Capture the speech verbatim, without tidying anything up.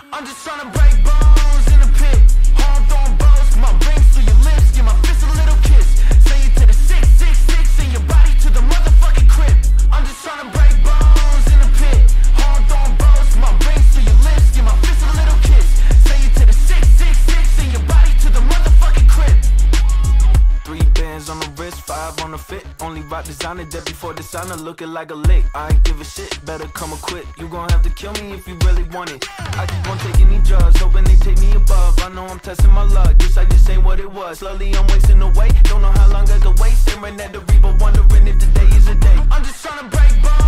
I'm just tryna break bones in the pit. Hard throwing bows, my rings through your lips. Give my fist a little kiss. Say it to the six six six and your body to the motherfucking crib. I'm just tryna break bones in the pit. Hard throwing bows, my rings through your lips. Give my fist a little kiss. Say it to the six six six and your body to the motherfucking crib. Three bands on the wrist, five on the fit. Only rock designer dead before designer, looking like a lick. I ain't give a shit, better come equipped. You gon' have to kill me if you really want it. I keep on taking these drugs, hoping they take me above. I know I'm testing my luck, this I just ain't what it was. Slowly I'm wasting away, don't know how long I could wait. Staring at the reaper, wondering if today is a day. I'm just tryna break bones.